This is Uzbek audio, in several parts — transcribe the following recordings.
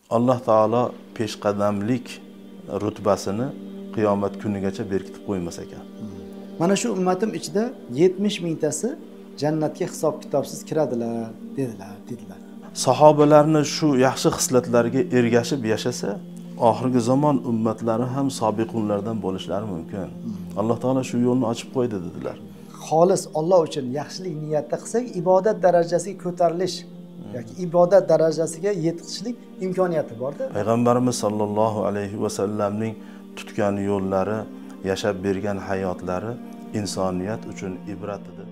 Alloh taolo peshqadamlik rutbasini qiyomat kunigacha berkitib qo'ymas ekan. Mana shu ummatim ichida 70 mingtasi jannatga hisob kitobsiz kiradilar, dedilar. Sahobalarni shu yaxshi xislatlarga ergashib yashasa, oxirgi zamon ummatlari ham sobiqunlardan bo'lishlari mumkin. Alloh taolo shu yo'lni ochib qo'ydi dedilar. Xolis Alloh uchun yaxshilik niyatda qilsak, ibodat darajasiga ko'tarilish yoki ibodat darajasiga yetishlik imkoniyati bor-da. Payg'ambarimiz sollallohu alayhi va sallamning tutgan yo'llari, yashab bergan hayotlari insoniyat uchun ibrat edi.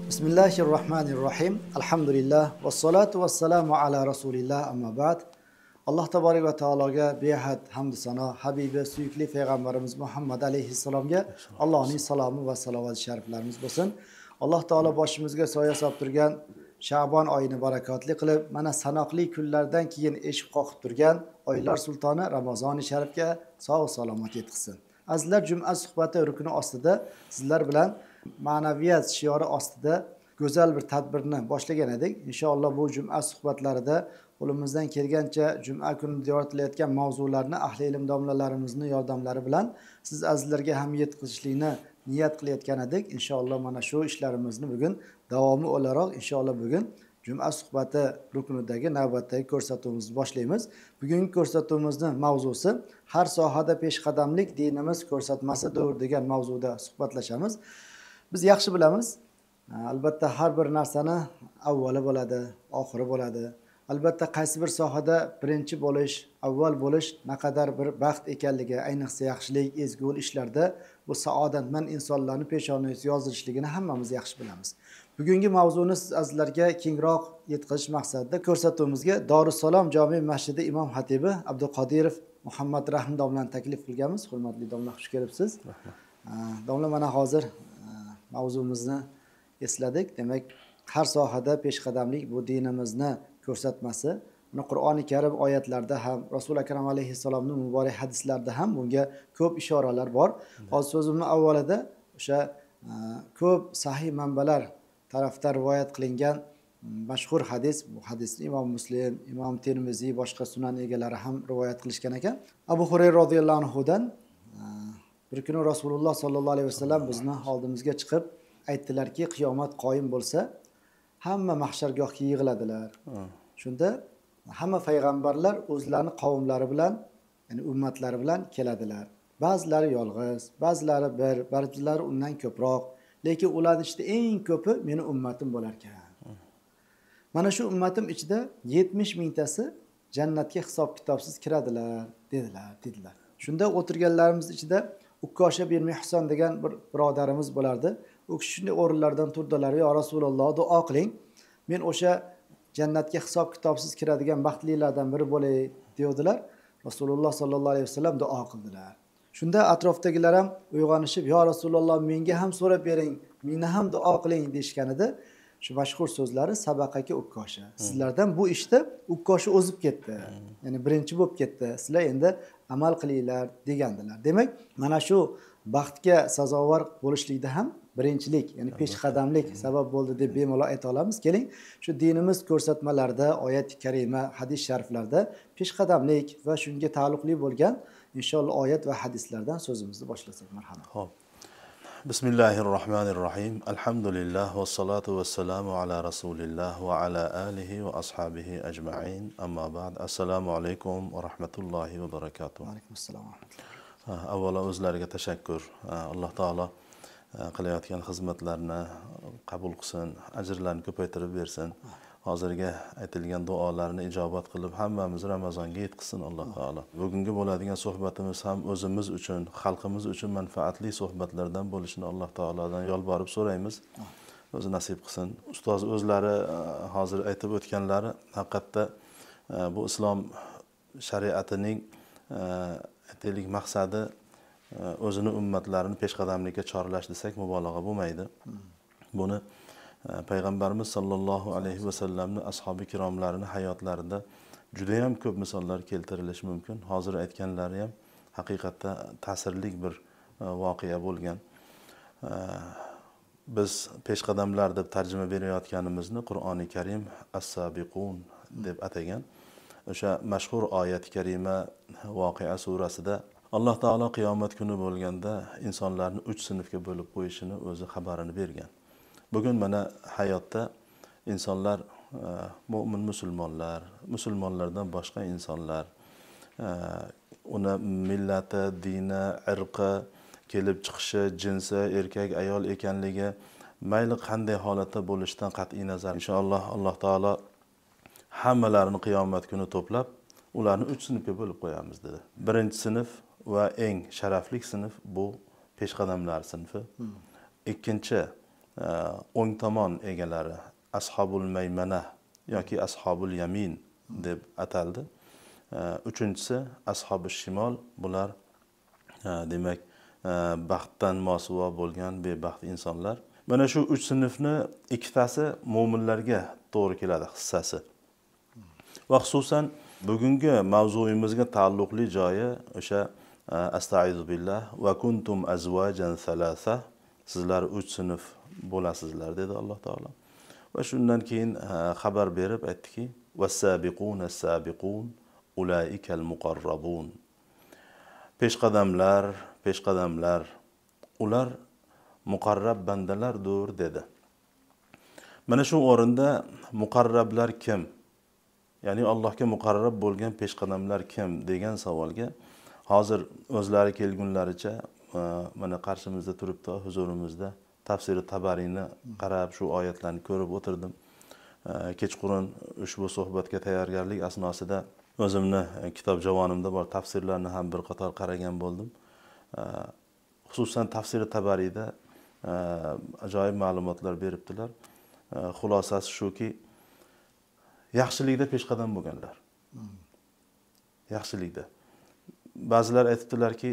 Bismillahirrohmanirrohim. Alhamdulillah vassalatu vassalamu ala rasulillah, amma ba'd. Alloh taborak va taologa behad hamd sano, habibi suyukli payg'ambarimiz Muhammad alayhissalomga Allohning salomi va salovati shariflarimiz bo'lsin. Alloh taolo boshimizga soya solib turgan Sha'bon oyini barakotli qilib, mana sanoqli kunlardan keyin eshik qoqib turgan oylar sultoni Ramazoni sharifga sog' salomat yetkazsin. Azizlar, juma suhbati rukuni ostida sizlar bilan ma'naviyat shiori ostida go'zal bir tadbirni boshlagan edik. Inshaalloh bu juma suhbatlarida qo'limizdan kelgancha juma kunida yoritilayotgan mavzularni ahli ilm domlalarimizning yordamlari bilan siz azizlarga ham yetkazishlikni niyat qilayotgan edik. Inshaalloh mana shu ishlarimizni bugun davomi o'laroq inshaalloh bugun juma suhbati rukunidagi navbatdagi ko'rsatuvimizni boshlaymiz. Bugungi ko'rsatuvimizning mavzusi har sohada peshqadamlik dinimiz ko'rsatmasidir degan mavzuda suhbatlashamiz. Biz yaxshi bilamiz, albatta har bir narsani avvali bo'ladi, oxiri bo'ladi. Albatta qaysi bir sohada birinchi bo'lish, avval bo'lish naqadar bir baxt ekanligi, ayniqsa yaxshilik, ezgu ishlarda bu saodatmand insonlarning peshonasiga yozilishligini hammamiz yaxshi bilamiz. Bugungi mavzuni siz azizlarga kengroq yetkazish maqsadida ko'rsatuvimizga Dorussalom jome masjidi imom xatibi Abduqodirov Muhammad Rahim domlani taklif qilganmiz. Hurmatli domla, xush kelibsiz. Domla, mana hozir mavzumizni esladik. Demak, har sohada peshqadamlik bu dinimizni ko'rsatmasi. Buni Qur'oni Karim oyatlarda ham, Rasul akram alayhissalomning muborak hadislarida ham bunga ko'p ishoralar bor. Hozir so'zimning avvalida o'sha ko'p sahih manbalar tarafdan rivoyat qilingan mashhur hadis, bu hadisni Imom Muslim, Imom Termiziy, boshqa sunan egalari ham rivoyat qilishgan ekan. Abu Hurayra roziyallohu anhudan bir kuni Rasululloh sollallohu alayhi vasallam bizni oldimizga chiqib aytdilarki, qiyomat qoyim bo'lsa, hamma mahshargohga yig'iladilar. Shunda hamma payg'ambarlar o'zlarining qavmlari bilan, ya'ni ummatlari bilan keladilar. Ba'zilari yolg'iz, ba'zilari bir, ba'zilari undan ko'proq, lekin ularning ichida eng ko'pi meni ummatim bo'lar ekan. Mana shu ummatim ichida 70 mingtasi jannatga hisob kitobsiz kiradilar, dedilar. Shunda o'tirganlarimiz ichida Ukkosha bin Mihson degan bir birodarimiz bo'lardi. U kishi shunday o'rinlardan turdilar, "Ya Rasululloh, duo qiling. Men o'sha jannatga hisob kitobsiz kiradigan baxtlilardan biri bo'lay", dedilar. Rasululloh sollallohu alayhi vasallam duo qildilar. Shunda atrofdagilar ham uyg'onishib, "Ya Rasululloh, menga ham so'rab bering, meni ham duo qiling" deyishganida shu mashhur so'zlari "Sabaqaki Ukkosha. Sizlardan bu ishda Ukkosha o'zib ketdi. Ya'ni birinchi bo'lib ketdi. Sizlar endi amal qilinglar" degandilar. Demak, mana shu baxtga sazovor bo'lishlikda ham birinchilik, ya'ni peshqadamlik sabab bo'ldi deb bemalol ayta olamiz. Keling, shu dinimiz ko'rsatmalarida, oyat karima, hadis shariflarda peshqadamlik va shunga taalluqli bo'lgan inshaalloh oyat va hadislardan so'zimizni boshlasak, marhamat. Xo'p. Bismillahirrohmanirrohim. Alhamdulillah vassalatu vassalamu ala rasulillah va ala alihi va ashabihi ajma'in. Amma ba'd. Assalomu alaykum va rahmatullohi va barakatuh. Va alaykum assalom. Avvalo o'zlariga tashakkur. Alloh taolo qilayotgan xizmatlarni qabul qilsin, ajrlarni ko'paytirib bersin. Hozirga aytilgan duolarni ijobat qilib hammamiz Ramazonga yetkazsin Alloh taolo. Bugungi bo'ladigan suhbatimiz ham o'zimiz uchun, xalqimiz uchun manfaatli suhbatlardan bo'lishini Alloh taolodan yolborib so'raymiz. O'zi nasib qilsin. Ustoz o'zlari hozir aytib o'tganlari haqiqatda bu islom shariatining aytaylik maqsadi o'zini ummatlarini peshqadamlikka chorlash desak mubolag'a bo'lmaydi. Buni payg'ambarimiz sollallohu alayhi vasallamning ashabi kiromlarining hayotlarida juda ham ko'p misollar keltirilishi mumkin. Hozir aytganlari ham haqiqatda ta'sirli bir voqea bo'lgan. Biz peshqadamlar deb tarjima berayotganimizni Qur'oni Karim as-sabiqun deb atagan. o'sha mashhur oyat-i karima Voqea surasida Alloh taolo qiyomat kuni bo'lganda insonlarni 3 sinfga bo'lib qo'yishini o'zi xabarini bergan. Bugun mana hayotda insonlar mo'min musulmonlar, musulmonlardan boshqa insonlar, uni millati, dini, irqi, kelib chiqishi, jinsi, erkak, ayol ekanligi, mayli qanday holatda bo'lishidan qat'iy nazar inshaalloh Alloh taolo hammalarini qiyomat kuni to'plab ularni 3 sinfga bo'lib qo'yamiz dedi. Birinchi sinf va eng sharafli sinf bu peshqadamlar sinfi. Ikkinchi o'ng tomon egalari ashabul maymana yoki ashabul yamin deb ataldi. Uchinchisi ashabul shimol, bular demak baxtdan mosuvo bo'lgan bebaxt insonlar. Mana shu 3 sinfni ikkitasi mo'minlarga to'g'ri keladi hissasi. Va xususan bugungi mavzuimizga taalluqli joyi o'sha astaizu billah va kuntum azwajan salasa, sizlar 3 sinf bo'lasizlar dedi Alloh taolo. Va shundan keyin xabar berib aytdiki was-sabiquna as-sabiqun ulaikal muqarrabun. Peshqadamlar ular muqarrab bandalardir dedi. Mana shu o'rinda muqarrablar kim? Ya'ni Allohga muqarrab bo'lgan peshqadamlar kim degan savolga hozir o'zlari kelgunlaricha mana qarshimizda turibdi, huzurimizda tafsiri Tabariyni qarab shu oyatlarni ko'rib o'tirdim. Kechqurun ushbu suhbatga tayyorgarlik asnosida o'zimni kitob javonimda bor tafsirlarni ham bir qator qaragan bo'ldim. Xususan tafsiri Tabariyda ajoyib ma'lumotlar beribdilar. Xulosasi shuki, yaxshilikda peshqadam bo'lganlar. Yaxshilikda. Ba'zilar aytibdilarki,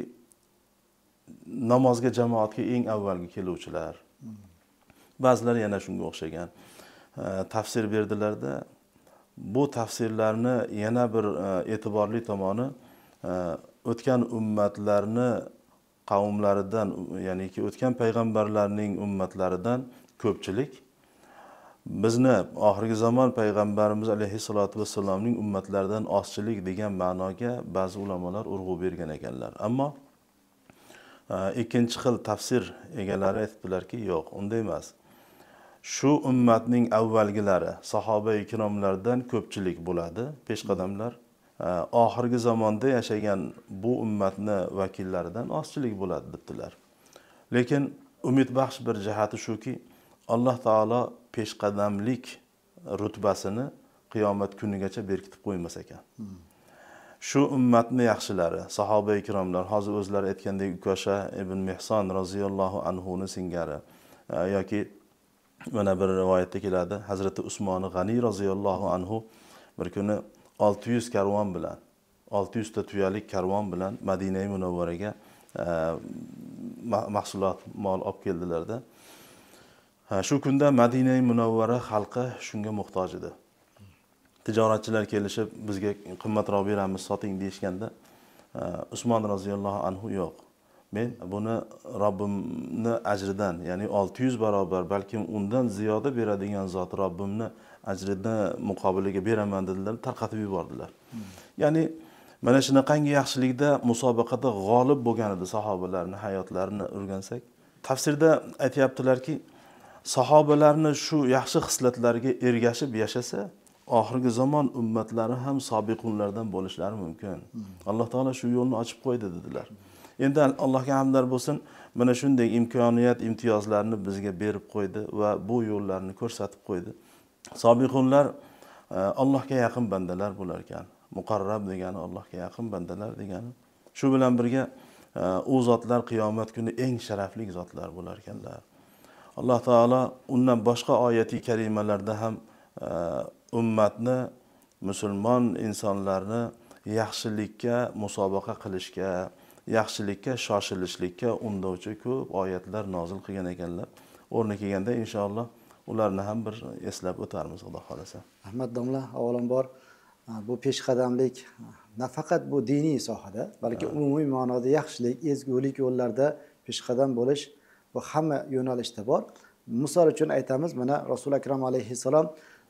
namozga jamoatga eng avvalgi keluvchilar. Ba'zilar yana shunga o'xshagan tafsir berdilarda. Bu tafsirlarni yana bir e'tiborli tomoni o'tgan ummatlarni qavmlaridan, ya'niki o'tgan payg'ambarlarning ummatlaridan ko'pchilik bizni oxirgi zamon payg'ambarimiz alayhissalatu vassalomning ummatlaridan ozchilik degan ma'noga ba'zi ulamolar urg'u bergan ekanlar. Ammo ikkinchi xil tafsir egalari aytdilarki, yo'q, unday emas. Shu ummatning avvalgilari, sahoba-i ikromlardan ko'pchilik bo'ladi, peshqadamlar. Oxirgi zamonda yashagan bu ummatni vakillaridan ozchilik bo'ladi debdilar. Lekin umid baxsh bir jihati shuki, Alloh taolo peshqadamlik rutbasini qiyomat kunigacha berkitib qo'ymas ekan. Shu ummatni yaxshilari, sahoba-i ikromlar, hozir o'zlari aytgandek Ukasha ibn Mihson roziyallohu anhu ni singari yoki mana bir rivoyatda keladi, Hazrati Usmon G'ani roziyallohu anhu bir kuni 600 karvon bilan, 600 ta tuyalik karvon bilan Madina-i Munawvaraga mahsulot, mol olib keldilarda. Shu kunda Madina-i Munawvara xalqi shunga muhtoj edi. Tijoratchilar kelishib bizga qimmatroq beramiz, soting deyishganda Usmon roziyallohu anhu yo'q. Men buni Robbimni ajridan, ya'ni 600 barobar, balkim undan ziyoda beradigan zot Robbimni ajridan muqobiliga beraman dedilar, tarqatib yubordilar. Ya'ni mana shunaqangi yaxshilikda musobaqada g'olib bo'lgan edi sahobalarning hayotlarini o'rgansak. Tafsirda aytayaptilarki, sahobalarni shu yaxshi xislatlarga ergashib yashasa, oxirgi zamon ummatlari ham sobiqunlardan bo'lishlari mumkin. Alloh taolo shu yo'lni ochib qo'ydi dedilar. Endi Allohga hamdlar bo'lsin, mana shunday imkoniyat, imtiyozlarni bizga berib qo'ydi va bu yo'llarni ko'rsatib qo'ydi. Sobiqunlar Allohga yaqin bandalar bo'lar ekan. Muqarrab degani Allohga yaqin bandalar degani. Shu bilan birga u zotlar qiyomat kuni eng sharafli zotlar bo'lar ekanlar. Alloh taolo undan boshqa oyati karimalarda ham ummatni, musulmon insonlarni yaxshilikka musobaqa qilishga, yaxshilikka shoshilishlikka undovchi ko'p oyatlar nozil qilgan ekanlar. O'rni kelganda inshaalloh ularni ham bir eslab o'tarmiz, Xudo xolasa. Ahmad domla, avvalambor bu peshqadamlik nafaqat bu diniy sohada, balki umumiy ma'noda yaxshilik, ezgulik yo'llarida peshqadam bo'lish bu hamma yo'nalishda bor. Misol uchun aytamiz, mana Rasul akram alayhissalom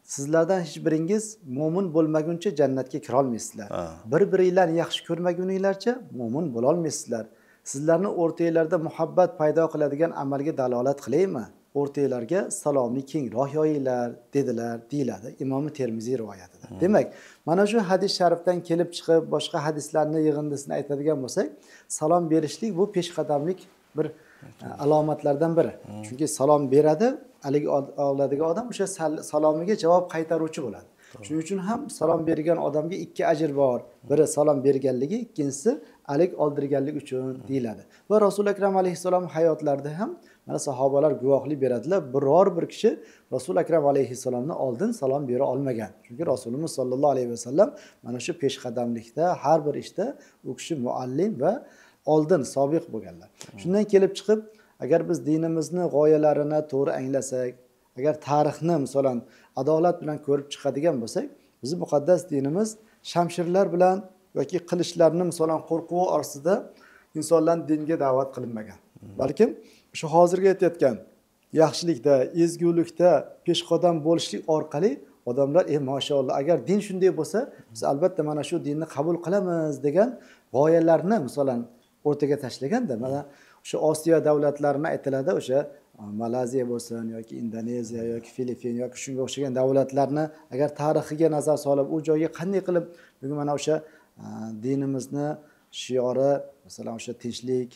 sizlardan hech biringiz mo'min bo'lmaguncha jannatga kira olmaysizlar. Bir-biringlarni yaxshi ko'rmaguninglarcha mo'min bo'la olmaysizlar. Sizlarni o'rtanglarda muhabbat paydo qiladigan amalga dalolat qilaymi? O'rtanglarga salomni kengroq yoyinglar dedilar, deyiladi Imom Termiziy rivoyatida. Demak, mana shu hadis sharifdan kelib chiqib boshqa hadislarni yig'indisini aytadigan bo'lsak, salom berishlik bu peshqadamlik bir alomatlardan biri. Chunki salom beradi, haligi oladigan odam o'sha salomiga javob qaytaruvchi bo'ladi. Shuning uchun ham salom bergan odamga ikki ajr bor. Biri salom berganligi, ikkinchisi alik oldirganlik uchun deyiladi. Va Rasul akram alayhissalom hayotlarida ham mana sahobalar guvohlik beradilar, biror bir kishi Rasul akram alayhissalomni oldin salom bera olmagan. Chunki Rasulimiz sollallohu alayhi vasallam mana shu peshqadamlikda har bir ishda u kishi muallim va oldin sobiq bo'lganlar. Shundan kelib chiqib, agar biz dinimizni g'oyalarini to'g'ri anglasak, agar tarixni masalan adolat bilan ko'rib chiqadigan bo'lsak, bizning muqaddas dinimiz shamshirlar bilan yoki qilichlarni masalan qo'rquv ostida insonlarni dinga da'vat qilinmagan. Balkim shu hozirgi aytayotgan yaxshilikda, ezgulikda peshqadam bo'lishlik orqali odamlar mashalloh agar din shunday bo'lsa, biz albatta mana shu dinni qabul qilamiz degan g'oyalarni masalan o'rtaga tashlaganda, mana o'sha Osiyo davlatlarini aytiladi, o'sha Malayziya bo'lsin yoki Indoneziya yoki Filippin yoki shunga o'xshagan davlatlarni agar tarixiga nazar solib, u joyga qanday qilib bugun mana o'sha dinimizni shiori, masalan o'sha tinchlik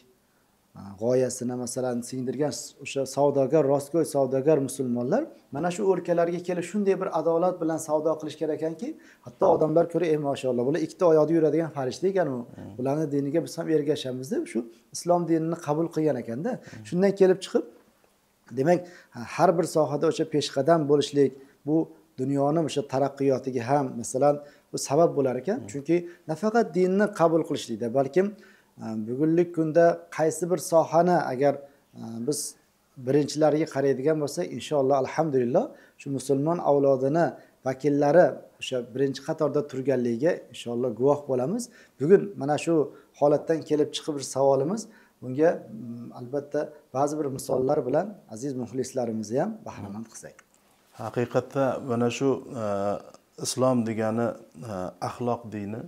g'oyasini masalan singdirgan o'sha savdogar, rostgo'y savdogar musulmonlar mana shu o'lkalarga kelib shunday bir adolat bilan savdo qilish kerak ekanki, hatto odamlar ko'ra, mashalloh, bular ikkita oyoqda yuradigan farishta ekan u. Bularni diniga biz ham ergashamiz deb shu islom dinini qabul qilgan ekanda. Shundan kelib chiqib, demak, har bir sohada o'sha peshqadam bo'lishlik bu dunyoning o'sha taraqqiyotiga ham masalan bu sabab bo'lar ekan. Chunki nafaqat dinni qabul qilishlikda, balkim bugungi kunda qaysi bir sohani agar biz birinchilariga qaraydigan bo'lsak, inshaalloh alhamdulillah shu musulmon avlodini vakillari o'sha birinchi qatorda turganligiga inshaalloh guvoh bo'lamiz. Bugun mana shu holatdan kelib chiqib bir savolimiz, bunga albatta ba'zi bir misollar bilan aziz muxlislarimizni ham bahramand qilsak. Haqiqatda mana shu islom degani axloq dini,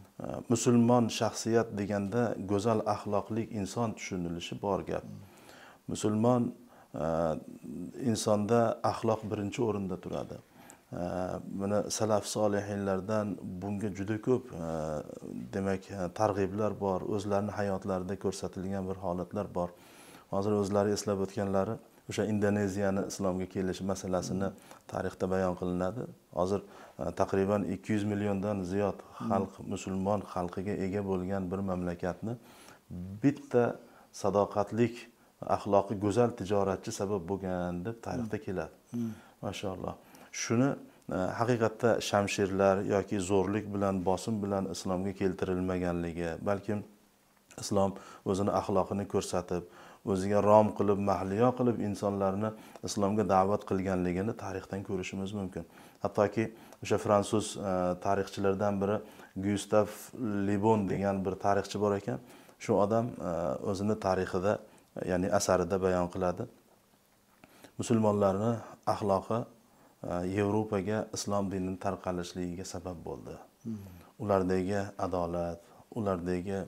musulmon shaxsiyat deganda go'zal axloqli inson tushunilishi bor gap. Musulmon insonda axloq birinchi o'rinda turadi. Buni salaf solihinlardan bunga juda ko'p demak targ'iblar bor, o'zlarining hayotlarida ko'rsatilgan bir holatlar bor. Hozir o'zlari eslab o'tganlari o'sha Indoneziyani islomga kelishi masalasini tarixda bayon qilinadi. Hozir taqriban 200 milliondan ziyod xalq, musulmon xalqiga ega bo'lgan bir mamlakatni bitta sadoqatlik, axloqi go'zal tijoratchi sabab bo'lgan deb tarixda keladi. Mashalloh. Shuni haqiqatda shamshirlar yoki zo'rlik bilan, bosim bilan islomga keltirilmaganligi, balkim islom o'zini axloqini ko'rsatib, o'ziga rom qilib, mahliyo qilib insonlarni islomga da'vat qilganligini tarixdan ko'rishimiz mumkin. Hattoki o'sha fransuz tarixchilardan biri Gustave Le Bon degan bir tarixchi bor ekan. Shu odam o'zini tarixida, ya'ni asarida bayon qiladi. Musulmonlarning axloqi Yevropaga islom dinining tarqalishligiga sabab bo'ldi. Ulardagi adolat, ulardagi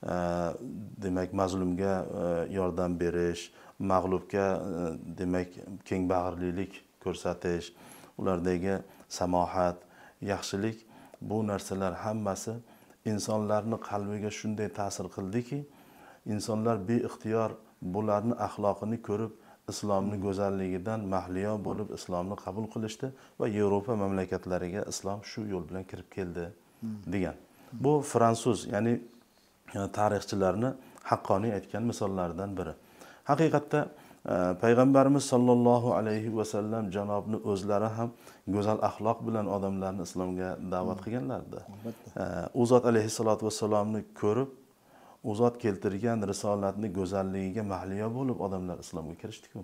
demak mazlumga yordam berish, mag'lubga demak kengbag'irlilik ko'rsatish, ulardagi samohat, yaxshilik, bu narsalar hammasi insonlarning qalbiga shunday ta'sir qildiki, insonlar beixtiyor bularning axloqini ko'rib, islomning go'zalligidan mahliyo bo'lib islomni qabul qilishdi va Yevropa mamlakatlariga islom shu yo'l bilan kirib keldi degan. Bu fransuz, ya'ni tarixchilarni haqqoniy aytgan misollardan biri. Haqiqatda payg'ambarimiz sollallohu alayhi vasallam janobni o'zlari ham go'zal axloq bilan odamlarni islomga da'vat qilganlardi. U zot alayhissalatu vassalomni ko'rib, u zot keltirgan risolatning go'zalligiga mahliyo bo'lib odamlar islomga kirishdi-ku.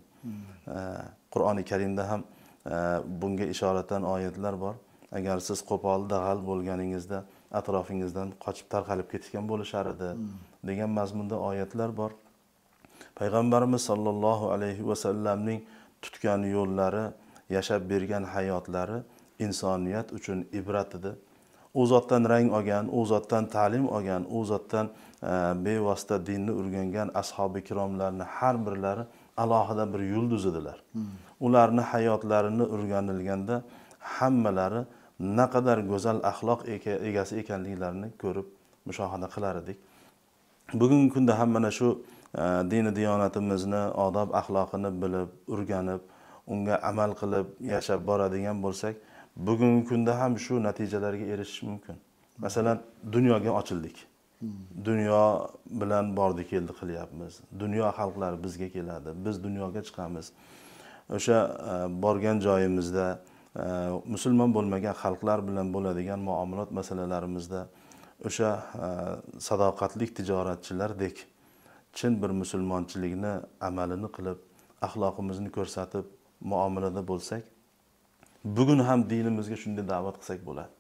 Qur'oni Karimda ham bunga ishoratan oyatlar bor. Agar siz qo'pol dag'al bo'lganingizda atrofingizdan qochib tarqalib ketgan bo'lishar edi degan mazmunda oyatlar bor. Payg'ambarimiz sollallohu alayhi vasallamning tutgan yo'llari, yashab bergan hayotlari insoniyat uchun ibrat edi. U zotdan rang olgan, u zotdan ta'lim olgan, u zotdan bevosita dinni o'rgangan ashabi ikromlarni har birlari alohida bir yulduz edilar. Ularni hayotlarini o'rganilganda hammalari naqadar go'zal axloq egasi ekanliklarini ko'rib mushohada qilar edik. Bugungi kunda ham mana shu dini diyonatimizni, odob axloqini bilib, o'rganib, unga amal qilib yashab boradigan bo'lsak, bugungi kunda ham shu natijalarga erishish mumkin. Masalan, dunyoga ochildik. Dunyo bilan bordi keldi qilyapmiz. Dunyo xalqlari bizga keladi. Biz dunyoga chiqamiz. O'sha borgan joyimizda musulmon bo'lmagan xalqlar bilan bo'ladigan muomalat masalalarimizda o'sha sadoqatli tijoratchilardek chin bir musulmonchilikni amalini qilib, axloqimizni ko'rsatib muomalada bo'lsak, bugun ham dinimizga shunday da'vat qilsak bo'ladi.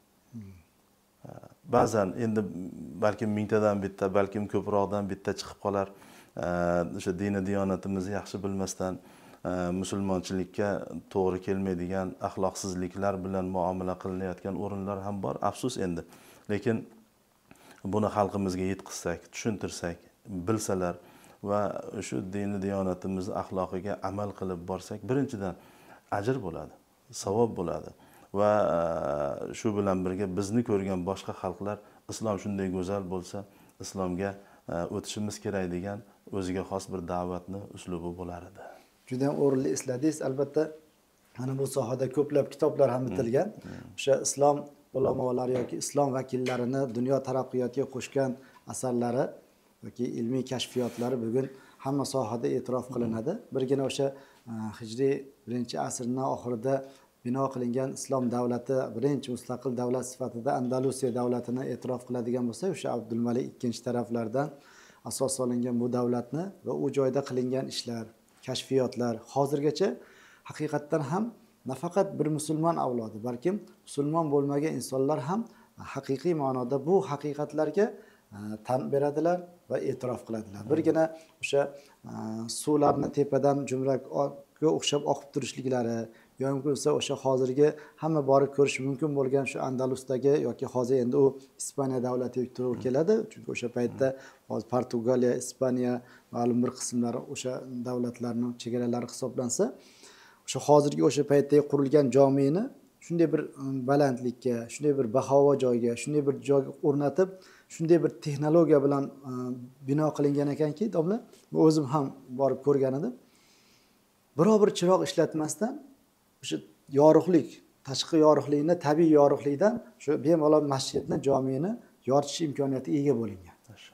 Ba'zan endi balkim mingtadan bitta, balkim ko'proqdan bitta chiqib qolar, o'sha dini diyonatimizni yaxshi bilmasdan musulmonchilikka to'g'ri kelmaydigan axloqsizliklar bilan muomala qilinayotgan o'rinlar ham bor. Afsus endi. Lekin buni xalqimizga yetkazsak, tushuntirsak, bilsalar va shu dini diyonatimizni axloqiga amal qilib borsak, birinchidan ajr bo'ladi, savob bo'ladi va shu bilan birga bizni ko'rgan boshqa xalqlar islom shunday go'zal bo'lsa, islomga o'tishimiz kerak degan o'ziga xos bir da'vatni uslubi bo'lar edi. Juda ham o'rinli esladingiz. Albatta, mana bu sohada ko'plab kitoblar ham bitilgan. O'sha islom ulamolari yoki islom vakillarini dunyo taraqqiyotiga qo'shgan asarlari yoki ilmiy kashfiyotlari bugun hamma sohada e'tirof qilinadi. Birgina o'sha hijriy 1-asrning oxirida bino qilingan islom davlati birinchi mustaqil davlat sifatida Andalusiya davlatini e'tirof qiladigan bo'lsa, o'sha Abdulmalik II taraflaridan asos solingan bu davlatni va u joyda qilingan ishlar, kashfiyotlar hozirgacha haqiqatdan ham nafaqat bir musulmon avlodi, balkim musulmon bo'lmagan insonlar ham haqiqiy ma'noda bu haqiqatlarga tan beradilar va e'tirof qiladilar. Birgina o'sha suvlarni tepadan jumraga o'xshab oqib turishliklari, yoki bo'lsa o'sha hozirgi hamma borib ko'rish mumkin bo'lgan shu Andalusdagi yoki hozir endi u Ispaniya davlatiga to'g'ri keladi. Chunki o'sha paytda hozir Portugaliya, Ispaniya ma'lum bir qismlari o'sha davlatlarning chegaralari hisoblansa, o'sha hozirgi o'sha paytdagi qurilgan jomini shunday bir balandlikka, shunday bir bahavo joyga, shunday bir joyga o'rnatib, shunday bir texnologiya bilan bino qilingan ekanki, domla, o'zim ham borib ko'rgan edim. Biror bir chiroq ishlatmasdan o'sha yorug'lik, tashqi yorug'likni, tabiiy yorug'likdan shu bemalol masjidni, jomini yoritish imkoniyatiga ega bo'lingan.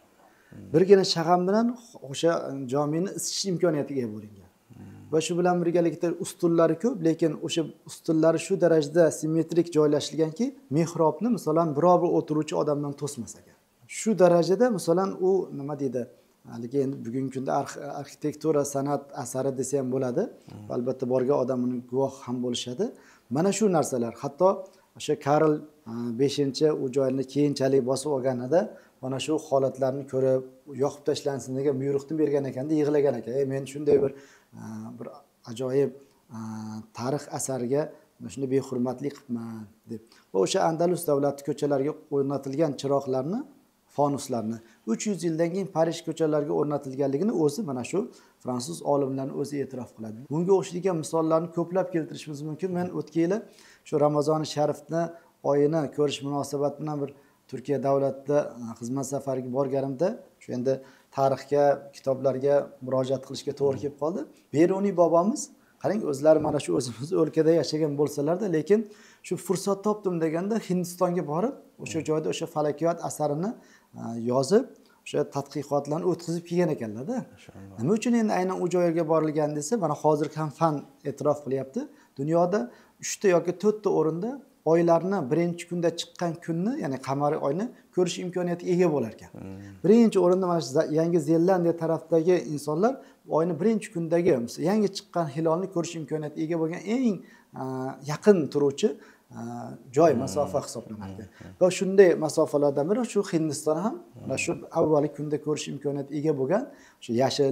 Birgina shag'am bilan o'sha jomini isitish imkoniyatiga ega bo'lingan. Va shu bilan birgalikda ustunlari ko'p, lekin o'sha ustunlari shu darajada simmetrik joylashilganki, mehrobni masalan biror bir o'tiruvchi odamdan to'smas ekan. Shu darajada masalan u nima deydi? Haligi endi bugungi kunda arxitektura san'at asari desa ham bo'ladi. Albatta borgan odam uni guvoh ham bo'lishadi. Mana shu narsalar, hatto o'sha Karl 5 u joyni keyinchalik bosib olganida mana shu holatlarni ko'rib, yoqib tashlansin degan buyruqni bergan ekanda yig'lagan ekan. Men shunday bir ajoyib tarix asariga shunday behurmatlik qilman deb. Va o'sha Andalus davlati ko'chalariga o'rnatilgan chiroqlarni, fonuslarni 300 yildan keyin Parij ko'chalariga o'rnatilganligini o'zi mana shu fransuz olimlarning o'zi e'tirof qiladi. Bunga o'xshagan misollarni ko'plab keltirishimiz mumkin. Men o'tgan yili shu Ramazoni sharifni oyini ko'rish munosabati bilan bir Turkiya davlatida xizmat safariga borganimda, shu endi tarixga, kitoblarga murojaat qilishga to'g'ri kelib qoldi. Beruniy bobomiz, qarang, o'zlari mana shu o'zimiz o'lkada yashagan bo'lsalarda, lekin shu fursat topdim deganda Hindistonga borib, o'sha joyda o'sha falakiyot asarini yozib, o'sha tadqiqotlarni o'tkazib kelgan ekanlar-da. Nima uchun endi aynan u joyga borilgan desa, mana hozir ham fan e'tirof qilyapti. Dunyoda 3 ta yoki 4 ta o'rinda oylarni birinchi kunda chiqqan kunni, ya'ni qamariy oyni ko'rish imkoniyatiga ega bo'lar ekan. Birinchi o'rinda mana shu Yangi Zelandiya tarafdagi insonlar oyni birinchi kundagi yangi chiqqan hilolni ko'rish imkoniyatiga ega bo'lgan eng yaqin turuvchi joy, masofa hisoblanadi. Va shunday masofalardan biri shu Hindiston ham mana shu avvalgi kunda ko'rish imkoniyatiga ega bo'lgan shu yashil,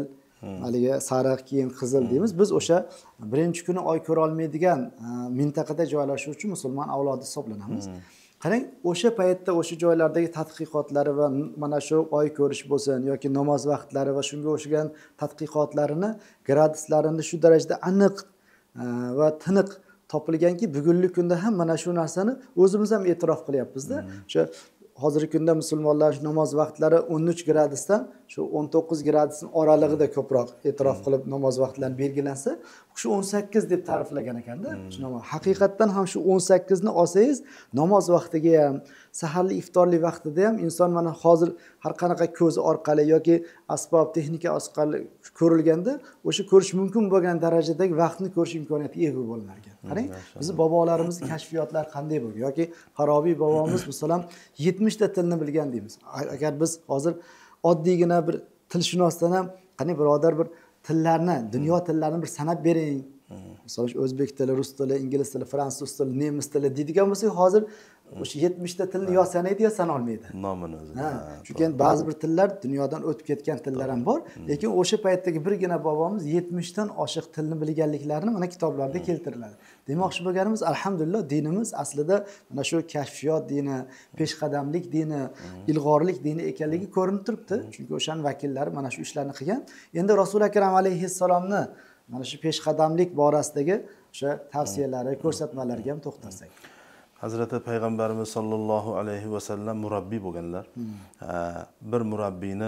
haligi sariq keyin qizil deymiz. Biz o'sha birinchi kuni oy ko'ra olmaydigan mintaqada joylashuvchi musulmon avlodi hisoblanamiz. Qarang, o'sha paytda o'sha joylardagi tadqiqotlari va mana shu oy ko'rish bo'lsin yoki namoz vaqtlari va shunga o'xshagan tadqiqotlarini, gradislarini shu darajada aniq va tiniq topilganki, bugungi kunda ham mana shu narsani o'zimiz ham e'tirof qilyapmiz-da. O'sha hozirgi kunda musulmonlar namoz vaqtlari 13 gradusdan shu 19 gradusning oralig'ida ko'proq e'tirof qilib namoz vaqtlarini belgilansa, shu 18 deb ta'riflagan ekanda. Haqiqatdan ham shu 18 ni olsangiz, namoz vaqtiga ham, saharlik iftorlik vaqtida ham inson mana hozir har qanaqa ko'zi orqali yoki asbob texnika orqali ko'rilganda o'sha ko'rish mumkin bo'lgan darajadagi vaqtni ko'rish imkoniyatiga ega bo'lgan ekan. Qarang, bizning bobolarimizni kashfiyotlari qanday bo'lgan yoki Farobiy bobomiz masalan 70 ta tilni bilgan deymiz. Agar biz hozir oddiygina bir tilshunosdan ham qani birodar bir tillarni, dunyo tillarini bir sanab bering. Masalan, o'zbek tili, rus tili, ingliz tili, fransuz tili, nemis tili deydigan bo'lsak, hozir o'sha 70 ta tilni yo sanaydi yo sana olmaydi. Nomini o'zi. Chunki ba'zi bir tillar dunyodan o'tib ketgan tillar ham bor, lekin o'sha paytdagi birgina bobomiz 70 dan oshiq tilni bilganliklarini mana kitoblarda keltiriladi. Demoqchi bo'lganimiz, alhamdulillah, dinimiz aslida mana shu kashfiyot dini, peshqadamlik dini, ilg'orlik dini ekanligi ko'rinib turibdi. Chunki o'shaning vakillari mana shu ishlarni qilgan. Endi Rasul akram alayhissalomni mana shu peshqadamlik borasidagi o'sha tavsiyalari, ko'rsatmalariga ham to'xtalsak. Hazrati Payg'ambarimiz sollallohu alayhi va sallam murabbiy bo'lganlar. Bir murabbiyni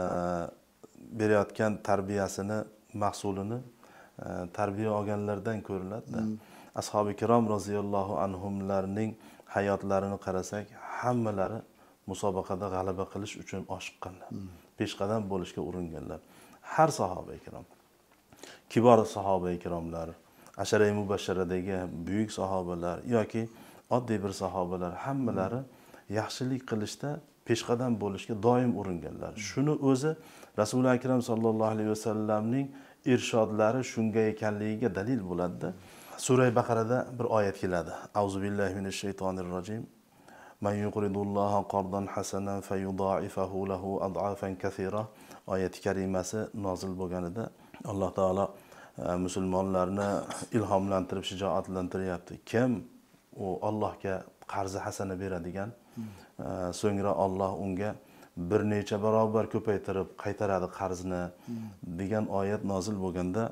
berayotgan tarbiyasini, mahsulini tarbiya olganlardan ko'riladi. Ashabi kirom roziyallohu anhumlarning hayotlarini qarasak, hammalari musobaqada g'alaba qilish uchun oshiqqanlar. Peshqadam bo'lishga uringanlar. Har sahoba ikrom, kibor sahoba ikromlar, ashara-i mubashsharadagi buyuk sahobalar yoki oddiy bir sahobalar hammalari yaxshilik qilishda peshqadam bo'lishga doim uringanlar. Shuni o'zi Rasul akram sallallohu alayhi vasallamning irshodlari shunga ekanligiga dalil bo'ladi. Sura Baqarada bir oyat keladi. Auzu billahi minash shaytonir rojim. Man yuqridulloha qardan hasanan fayudha'ifahu lahu ad'afan kathira. Oyat karimasi nozil bo'lganida Alloh taolo musulmonlarni ilhomlantirib, shijoatlantiryapti. Kim u Allohga qarzi hasana beradigan, so'ngra Alloh unga bir necha barobar ko'paytirib qaytaradi qarzini degan oyat nozil bo'lganda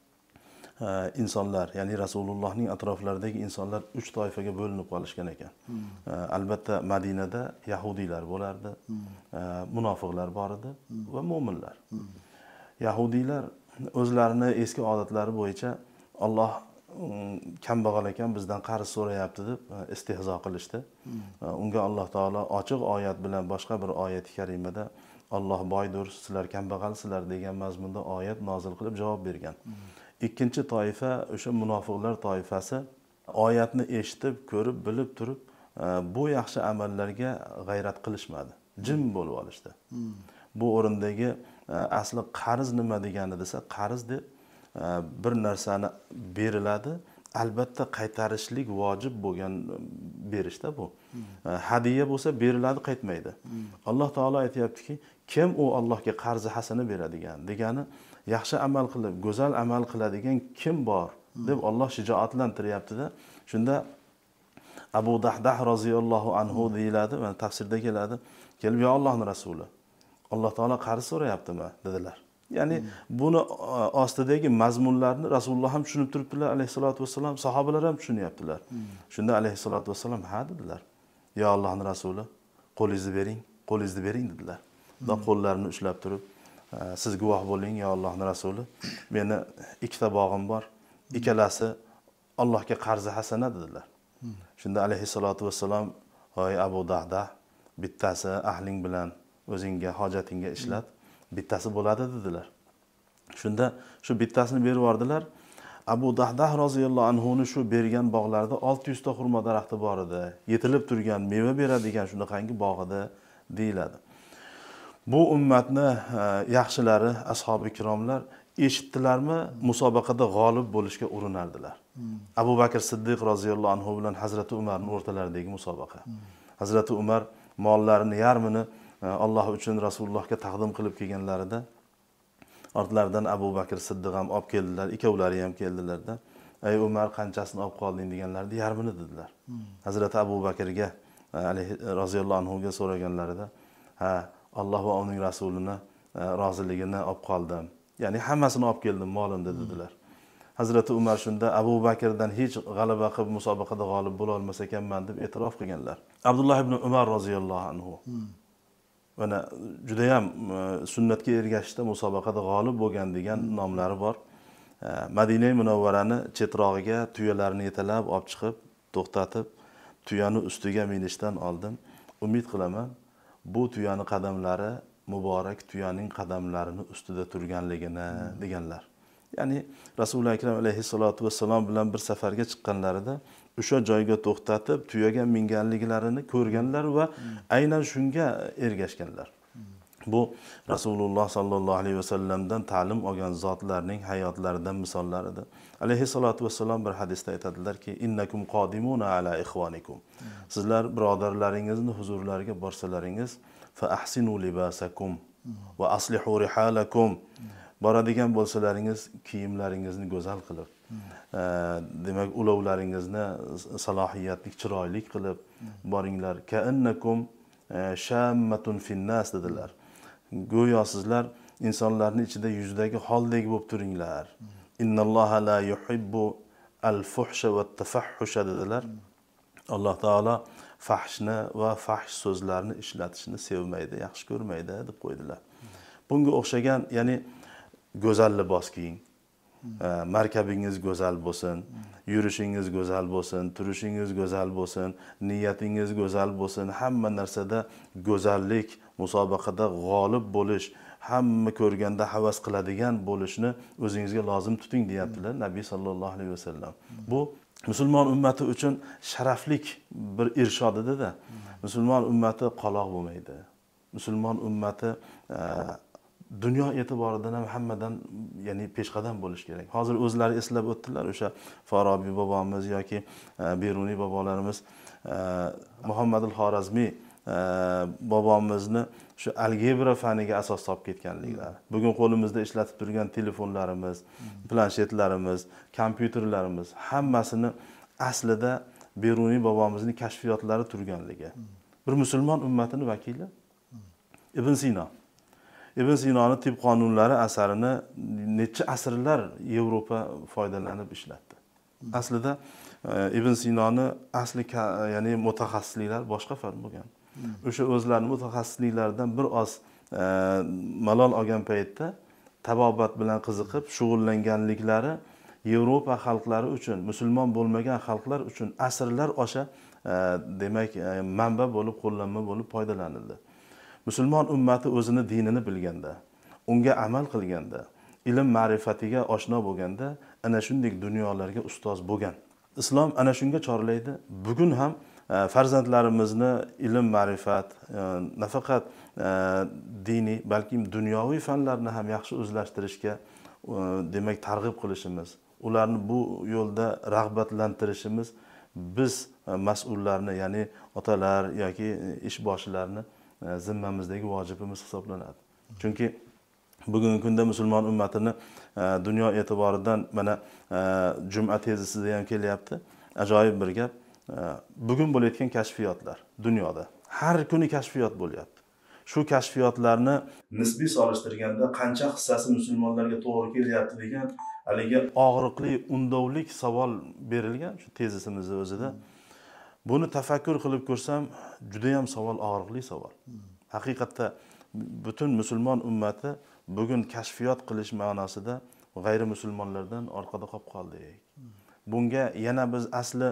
insonlar, ya'ni Rasulullohning atroflaridagi insonlar 3 toifaga bo'linib qolishgan ekan. Albatta Madinada yahudiylar bo'lardi, munofiqlar bor edi va mu'minlar. Yahudiylar o'zlarini eski odatlari bo'yicha Alloh kambag'al ekan, bizdan qarz so'rayapti deb istehzo qilishdi. Unga Alloh taolo ochiq oyat bilan boshqa bir oyat-i karimada Alloh boydir, sizlar kambag'alsizlar degan mazmunda oyat nozil qilib javob bergan. Ikkinchi toifa o'sha munofiqlar toifasi oyatni eshitib, ko'rib, bilib turib, bu yaxshi amallarga g'ayrat qilishmadi. Jim bo'lib olishdi. Bu o'rindagi asli qarz nima degani desa, qarz deb bir narsani beriladi, albatta qaytarishlik vojib bo'lgan berishda bu. Hadiya bo'lsa beriladi, qaytmaydi. Alloh taolo aytayaptiki, kim u Allohga qarzi hasana beradigan degani, yaxshi amal qilib, go'zal amal qiladigan kim bor deb Alloh shijoatlantiryapti-da. Shunda Abu Dahdah roziyallohu anhu deyiladi va tafsirda keladi. Kelib, yo Allohning rasuli, Alloh taolo qarz so'rayaptimi dedilar. Ya'ni buni ostidagi mazmunlarni Rasululloh ham tushunib turibdilar, alayhisolatu vassalam, sahobalar ham tushunyaptilar. Shunda alayhisolatu vassalam ha dedilar. Yo Allohning rasuli, qo'lingizni bering dedilar. Da qo'llarini ushlab turib, siz guvoh bo'ling, yo Allohning rasuli, meni 2 ta bog'im bor, ikkalasi Allohga qarzi hasana dedilar. Shunda alayhisolatu vassalam, "Hoy Abu Dahdah, bittasi ahling bilan o'zingga hojatingga ishlat, bittasi bo'ladi" dedilar. Shunda shu bittasini berib yubordilar. Abu Dahdah roziyallohu anhu ni shu bergan bog'larda 600 ta xurmo daraxti bor edi. Yetilib turgan, meva beradigan shunaqangi bog'ida deyiladi. Bu ummatni yaxshilari, ashabi kiromlar eshitdilarmi, musobaqada g'olib bo'lishga urinardilar. Abu Bakr Siddiq roziyallohu anhu bilan Hazrati Umarning o'rtalaridagi musobaqa. Hazrati Umar mollarini yarmini Alloh uchun Rasulullohga taqdim qilib kelganlarida ortlaridan Abu Bakr Siddiq ham olib keldilar, ikkovlari ham keldilarda. Ey Umar, qanchasini olib qolding deganlarida yarmini dedilar. Hazrati Abu Bakrga roziyallohu anhuga so'raganlarida, ha, Alloh va uning rasulini roziligini olib qoldim. Ya'ni hammasini olib keldim molimda dedilar. Hazrati Umar shunda Abu Bakrdan hech g'alaba qilib musobaqada g'olib bo'la olmas ekanman deb e'tirof qilganlar. Abdulloh ibn Umar roziyallohu anhu mana juda ham sunnatga ergashishda musobaqada g'olib bo'lgan degan nomlari bor. Madina Munawvarani chetrog'iga tuyalarni yetalab olib chiqib, to'xtatib, tuyani ustiga minishdan oldin umid qilaman, bu tuyani qadamlari muborak tuyaning qadamlarini ustida turganligini deganlar. Ya'ni Rasululloh akram alayhissalatu vassalom bilan bir safarga chiqqanlarida o'sha joyga to'xtatib, tuyaga minganliklarini ko'rganlar va aynan shunga ergashganlar. Bu Rasululloh sallallohu alayhi vasallamdan ta'lim olgan zotlarning hayotlaridan misollaridir. Alayhissalatu vassalom bir hadisda aytadilarki, innakum qodimuna ala ikhwanikum. Sizlar birodarlaringizni huzurlariga borsalaringiz, fa ahsinu libasakum va aslihu rihalakum. Boradigan bo'lsalaringiz kiyimlaringizni go'zal qilib, demak ulovlaringizni salohiyatli, chiroyli qilib boringlar. Ka'annakum shammatun finnas dedilar. Go'yo sizlar insonlarning ichida yuzdagi holdek bo'lib turinglar. Innalloha la yuhibbu al-fuhsha va at-tafahhusha dedilar. Alloh taolo fahshni va fahsh so'zlarni ishlatishni sevmaydi, yaxshi ko'rmaydi deb qo'ydilar. Bunga o'xshagan, ya'ni go'zal libos kiying. Markabingiz go'zal bo'lsin, yurishingiz go'zal bo'lsin, turishingiz go'zal bo'lsin, niyatingiz go'zal bo'lsin, hamma narsada go'zallik, musobaqada g'olib bo'lish, hamma ko'rganda havas qiladigan bo'lishni o'zingizga lozim tuting deyaptilar Nabiy sallallohu alayhi vasallam. Bu musulmon ummati uchun sharaflik bir irshod edi-da. Musulmon ummati qaloq bo'lmaydi. Musulmon ummati dunyo e'tiboridan ham hammadan, ya'ni peshqadam bo'lish kerak. Hozir o'zlari eslab o'tdilar o'sha Forobiy bobomiz yoki Beruniy bobolarimiz, Muhammad al-Xorazmiy bobomizni shu algebra faniga asos solib ketganliklari. Bugun qo'limizda ishlatib turgan telefonlarimiz, planshetlarimiz, kompyuterlarimiz hammasini aslida Beruniy bobomizning kashfiyotlari turganligi. Bir musulmon ummatining vakili Ibn Sino. Ibn Sinoning tib qonunlari asarini necha asrlar Yevropa foydalanib ishlatdi. Aslida Ibn Sinoning asli, ya'ni mutaxassisliklar boshqa fan bo'lgan. O'sha o'zlarining mutaxassisliklaridan bir oz malol olgan paytda tabobat bilan qiziqib shug'ullanganliklari Yevropa xalqlari uchun, musulmon bo'lmagan xalqlar uchun asrlar osha demak manba bo'lib, qo'llanma bo'lib foydalanildi. Musulmon ummati o'zini dinini bilganda, unga amal qilganda, ilm ma'rifatiga oshno bo'lganda, ana shunday dunyolarga ustoz bo'lgan. Islom ana shunga chorlaydi. Bugun ham farzandlarimizni ilm ma'rifat, nafaqat diniy, balki dunyoviy fanlarni ham yaxshi o'zlashtirishga demak targ'ib qilishimiz, ularni bu yo'lda rag'batlantirishimiz biz mas'ullarni, ya'ni otalar yoki ishboshlarni zimmamizdagi vojibimiz hisoblanadi. Chunki bugungi kunda musulmon ummatini dunyo e'tiboridan mana juma tezisida ham kelyapti. Ajoyib bir gap. Bugun bo'layotgan kashfiyotlar dunyoda har kuni kashfiyot bo'lyapti. Shu kashfiyotlarni nisbiy solishtirganda qancha hissasi musulmonlarga to'g'ri kelyapti degan haligi og'riqli, undovlik savol berilgan shu tezisimizda o'zida. Buni tafakkur qilib ko'rsam, juda ham savol og'riqli savol. Haqiqatda butun musulmon ummati bugun kashfiyot qilish ma'nosida g'ayri musulmonlardan orqada qolib qoldik. Bunga yana biz asli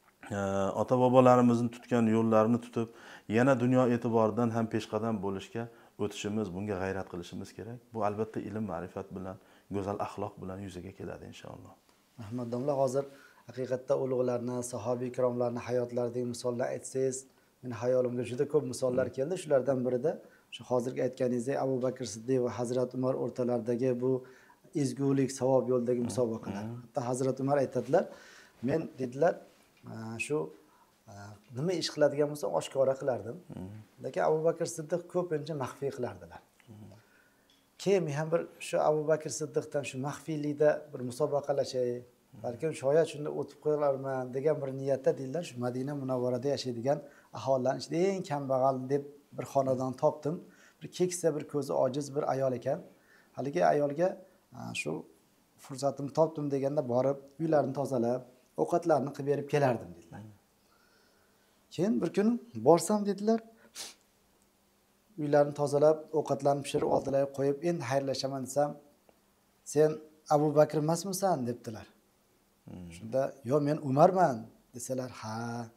ota bobolarimizning tutgan yo'llarini tutib, yana dunyo e'tiboridan ham peshqadam bo'lishga o'tishimiz, bunga g'ayrat qilishimiz kerak. Bu albatta ilm, ma'rifat bilan, go'zal axloq bilan yuzaga keladi inshaalloh. Ahmad domla, hozir haqiqatda ulug'larni, sahobiy ikromlarning hayotlaridagi misollar aytsangiz, meni hayolimga juda ko'p misollar keldi. Shulardan birida shu hozirgi aytganingizdek Abu Bakr Siddiq va Hazrat Umar o'rtalaridagi bu ezgulik, savob yo'ldagi musobaqalar. Hatto Hazrat Umar aytadilar, men dedilar, shu nima ish qiladigan bo'lsam oshkora qilardim. Lekin Abu Bakr Siddiq ko'pincha maxfiy qilardilar. keyin men ham bir shu Abu Bakr Siddiqdan shu maxfiylikda bir musobaqalashay, balkim shoyat shunda o'tib qo'yarman degan bir niyatda deydilar. Shu Madina Munavvarada yashaydigan aholilarning ichida eng kambag'al deb bir xonadon topdim. Bir keksa, bir ko'zi ojiz bir ayol ekan. Haligi ayolga shu fursatimni topdim deganda borib uylarini tozalab, ovqatlarni qilib berib kelardim dedilar. Keyin bir kun borsam dedilar, uylarini tozalab, ovqatlarni pishirib oldilar, qo'yib, endi xayrlashaman desam, sen Abu Bakr emasmisan debdilar. Shunda, "Yo'q, men Umarman" desalar, "Ha,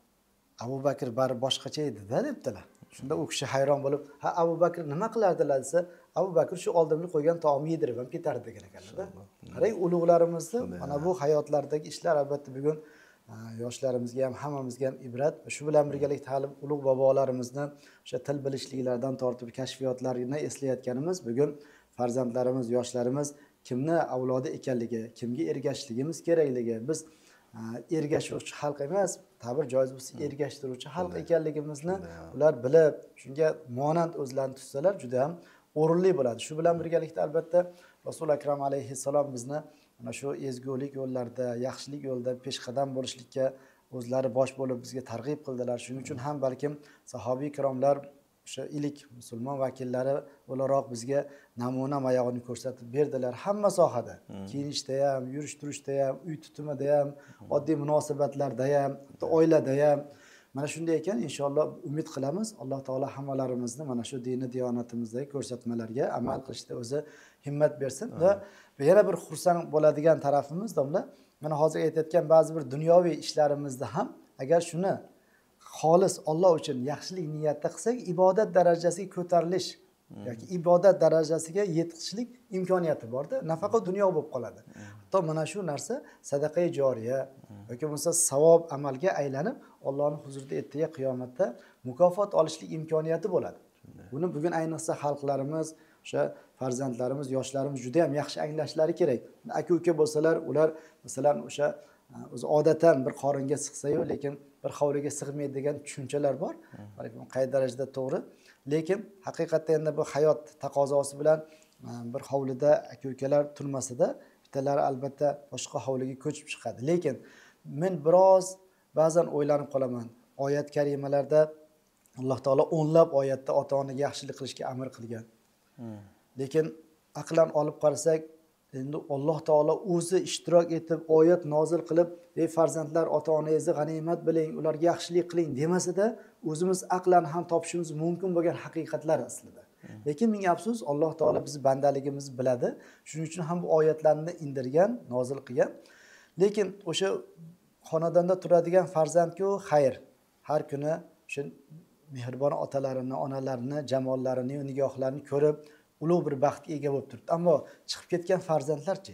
Abu Bakr bari boshqacha edi-da" debdilar. Shunda u kishi hayron bo'lib, "Ha, Abu Bakr nima qilardilar?" desa, "Abu Bakr shu oldimga qo'ygan taomni yedirib ham ketardi" degan ekanlar-da. Qarang, ulug'larimizni mana bu hayotlardagi ishlar albatta bugun yoshlarimizga ham, hammamizga ham ibrat. Shu bilan birgalikda hali ulug' bobolarimizni o'sha til bilishliklardan tortib kashfiyotlarini eslayotganimiz, bugun farzandlarimiz, yoshlarimiz kimni avlodi ekanligi, kimga ergashishligimiz kerakligi, biz ergashuvchi xalq emas, ta'bir joiz bo'lsa ergashtiruvchi xalq ekanligimizni ular bilib, shunga monand o'zlarini tutsalar juda ham o'rinli bo'ladi. Shu bilan birgalikda albatta Rasul akram alayhissalom bizni mana shu ezgulik yo'llarida, yaxshilik yo'lida peshqadam bo'lishlikka o'zlari bosh bo'lib bizga targ'ib qildilar. Shuning uchun ham balkim sahobiy ikromlar o'sha ilk musulmon vakillari o'laroq bizga namuna mayog'ini ko'rsatib berdilar hamma sohada. Kiyinishda ham, yurish turishda ham, uy tutumida ham, oddiy munosabatlarda ham, hatto oilada ham. Mana shunday ekan, inshaalloh umid qilamiz, Alloh taolo hammalarimizni mana shu dini diyonatimizdagi ko'rsatmalarga amal qilishda o'zi himmat bersin. Va yana bir xursand bo'ladigan tarafimiz domla, mana hozir aytayotgan ba'zi bir dunyoviy ishlarimizda ham agar shuni xolis Alloh uchun yaxshilik niyatda qilsak, ibodat darajasiga ko'tarilish yoki ibodat darajasiga yetishlik imkoniyati borda, nafaqat dunyo bo'lib qoladi. Hatto mana shu narsa sadaqa joriya yoki bo'lmasa savob amalga aylanib, Allohning huzurida ertaga qiyomatda mukofot olishlik imkoniyati bo'ladi. Buni bugun ayniqsa xalqlarimiz, o'sha farzandlarimiz, yoshlarimiz juda ham yaxshi anglashlari kerak. Aka-uka bo'lsalar, ular masalan o'sha o'zi odatan bir qoringa sig'sa-yu, lekin bir hovliga sig'maydi degan tushunchalar bor. Balkim qay darajada to'g'ri, lekin haqiqatda endi bu hayot taqozosi bilan bir hovlida aka-ukalar turmasida bittalari albatta boshqa hovliga ko'chib chiqadi. Lekin men biroz ba'zan o'ylanib qolaman. Oyat karimalarda Alloh taolo o'nlab oyatda ota-onaga yaxshilik qilishga amr qilgan. Lekin aqlan olib qarasak, endi Alloh taolo o'zi ishtirok etib, oyat nozil qilib, "Ey farzandlar, ota-onangizni g'animat biling, ularga yaxshilik qiling" demasa-da, o'zimiz aqlan ham topishimiz mumkin bo'lgan haqiqatlar aslida. Lekin ming afsus, Alloh taolo bizni bandaligimizni biladi. Shuning uchun ham bu oyatlarni indirgan, nozil qilgan. Lekin o'sha xonadonda turadigan farzandku xayr, har kuni o'sha mehribon otalarini, onalarini, jamollarini, nigohlarini ko'rib ulug' bir baxtga ega bo'lib turibdi. Ammo chiqib ketgan farzandlarchi?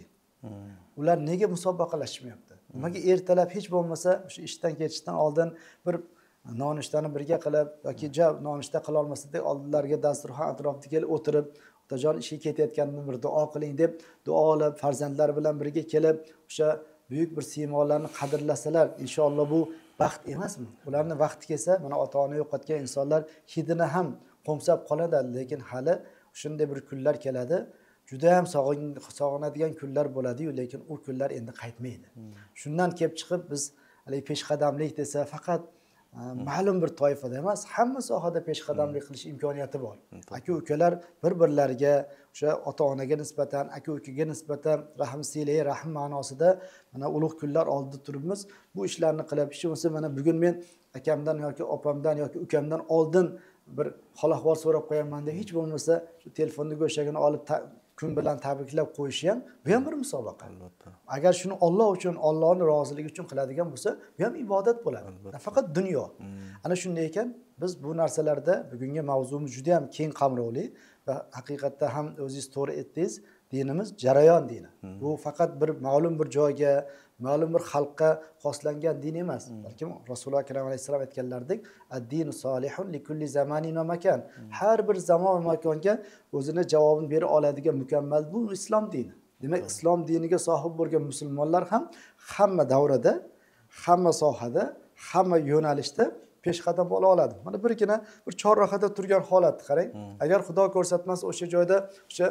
Ular nega musobaqalashmayapti? Nimaga ertalab hech bo'lmasa o'sha ishdan ketishdan oldin bir nonushtani birga qilib yoki nonushta qila olmasa-da oldilariga dasturxon atrofida kelib o'tirib, otajon ishga ketayotganini bir duo qiling deb duolab farzandlar bilan birga kelib o'sha buyuk bir siymolarni qadrlasalar, inshaalloh bu baxt emasmi? Ularni vaqti kelsa, mana ota-ona yo'qotgan insonlar hidini ham qo'msab qoladi, lekin hali shunday bir kunlar keladi. Juda ham sog'inadigan kunlar bo'ladi-yu, lekin u kunlar endi qaytmaydi. Shundan kelib chiqib biz peshqadamlik desa faqat ma'lum bir toifada emas, hamma sohada peshqadamlik qilish imkoniyati bor. Aka-ukalar bir-birlariga o'sha ota-onaga nisbatan, aka-ukaga nisbatan rahm silay, rahm ma'nosida mana ulug' kunlar oldida turibmiz. Bu ishlarni qilib, hech bo'lmasa mana bugun men akamdan yoki opamdan yoki ukamdan oldin bir hol-ahvol so'rab qo'yaman deb hech bo'lmasa shu telefonni go'shagini olib kun bilan tabriklab qo'yish ham bu ham bir musobaqa. Albatta. Agar shuni Alloh uchun, Allohning roziligi uchun qiladigan bo'lsa, bu ham ibodat bo'ladi. Nafaqat dunyo. Ana shunday ekan, biz bu narsalarda bugungi mavzumiz juda ham keng qamrovli va haqiqatda ham o'zingiz to'g'ri aytdingiz, dinimiz jarayon dini. Bu faqat bir ma'lum bir joyga, ma'lum bir xalqqa xoslangan din emas. Balki Rasululloh akram alayhisalom aytganlaridek, ad-dinu solihun li kulli zamanin va makan. Har bir zamon va makonga o'zini javobini bera oladigan mukammal bu islom dini. Demak, islom diniga sohib bo'lgan musulmonlar ham hamma davrada, hamma sohada, hamma yo'nalishda peshqadam bo'la oladi. Mana birgina bir chorrahada turgan holatni qarang. Agar Xudo ko'rsatmasa o'sha joyda o'sha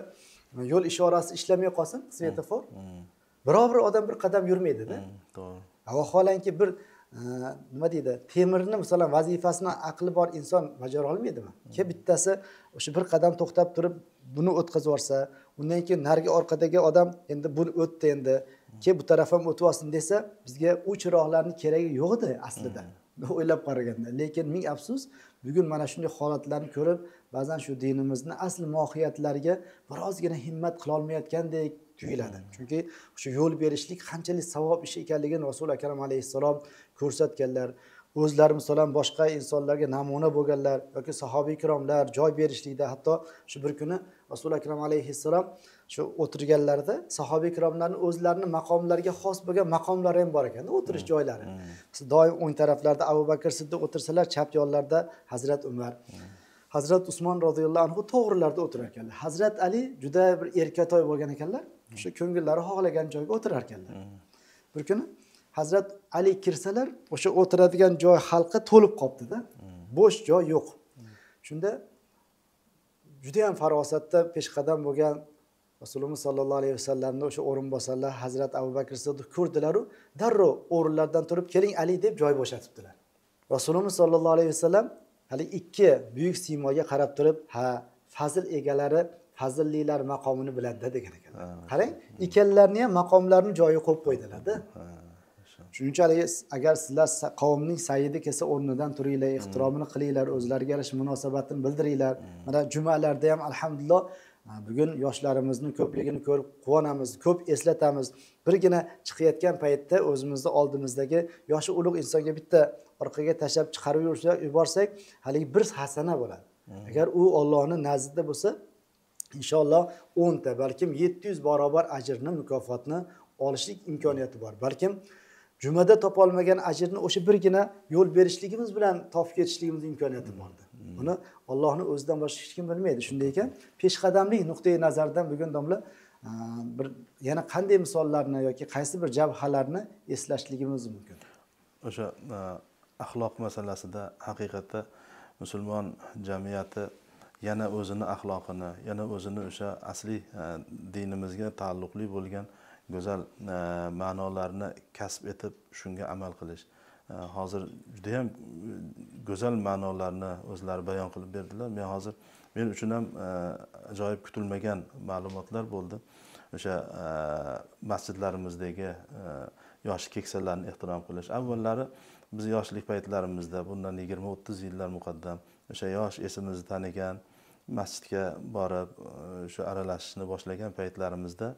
yo'l ishorasi ishlamay qolsin, svetofor. Biror bir odam bir qadam yurmaydi-da. To'g'ri. Vaholanki bir nima deydi, temirni masalan vazifasini aqli bor inson bajara olmaydimi? Bittasi o'sha bir qadam to'xtab turib buni o'tkazib yorsa, undan keyin narigi orqadagi odam endi buni o'tdi endi, bu taraf ham o'tib olsin desa, bizga u chiroqlarning keragi yo'q edi aslida. O'ylab qaraganda. Lekin ming afsus, bugun mana shunday holatlarni ko'rib, ba'zan shu dinimizni asl mohiyatlarga birozgina himmat qila olmayotgandek tuyuladi. Chunki o'sha yo'l berishlik qanchalik savob ish ekanligini Rasul akram alayhissalom ko'rsatganlar. O'zlari misolan boshqa insonlarga namuna bo'lganlar yoki sahobiy ikromlar joy berishlikda, hatto shu bir kuni Rasul akram alayhissalom shu o'tirganlarida sahobiy ikromlarning o'zlarining maqomlariga xos bo'lgan maqomlari ham bor ekan, o'tirish joylari. Doim o'ng taraflarda Abu Bakr Siddiq o'tirsalar, chap yonlarida Hazrat Umar, Hazrat Usmon roziyallohu anhu to'g'rilarda o'tirar ekanlar. Hazrat Ali juda bir erkatoy bo'lgan ekanlar. O'sha ko'ngillari xohlagan joyga o'tirar ekanlar. Bir kuni Hazrat Ali kirsalar, o'sha o'tiradigan joy xalqi to'lib qolibdi-da. Bo'sh joy yo'q. Shunda juda ham farosatda peshqadam bo'lgan Rasululloh sallallohu alayhi vasallamni o'sha o'rinbosarlar Hazrat Abu Bakr Siddiq ko'rdilar-u, darrov o'rinlardan turib, "Keling Ali" deb joy bo'shatibdilar. Rasululloh sallallohu alayhi vasallam hali ikki buyuk siymoga qarab turib, "Ha, fazil egalari fazillilar maqomini biladi" degan ekanlar. Qarang, ikkallarini ham maqomlarini joyiga qo'yib qo'ydilar-da. Shunchalik agar sizlar qavmning sayyidi kelsa o'rnidan turinglar, ehtiromini qilinglar, o'zlariga yarasha munosabatini bildiringlar. Mana jumalarda ham alhamdulillah bugun yoshlarimizni ko'pligini ko'rib quvonamiz, ko'p eslatamiz. Birgina chiqayotgan paytda o'zimizni oldimizdagi yoshi ulug' insonga bitta orqaga tashlab chiqarib yuborsak, haligi bir hasana bo'ladi. Agar u Allohning nazdida bo'lsa, inshaalloh 10 ta, balkim 700 barobar ajrni, mukofotni olishlik imkoniyati bor. Balkim jumada topolmagan ajrni o'sha birgina yo'l berishligimiz bilan topib ketishligimiz imkoniyati bordi. Buni Allohning o'zidan boshqa hech kim bilmaydi. Shunday ekan, peshqadamlik nuqtai nazaridan bugun domla bir yana qanday misollarni yoki qaysi bir jabhalarni eslashligimiz mumkin? O'sha axloq masalasida haqiqatda musulmon jamiyati yana o'zini axloqini, yana o'zini o'sha asli dinimizga taalluqli bo'lgan go'zal ma'nolarni kasb etib shunga amal qilish. Hozir juda ham go'zal ma'nolarni o'zlari bayon qilib berdilar. Men uchun ham ajoyib kutilmagan ma'lumotlar bo'ldi. O'sha masjidlarimizdagi yosh keksalarni ehtirom qilish. Avvallari biz yoshlik paytlarimizda, bundan 20-30 yillar muqaddam, o'sha yosh esimizni tanigan, masjidga borib, shu aralashishni boshlagan paytlarimizda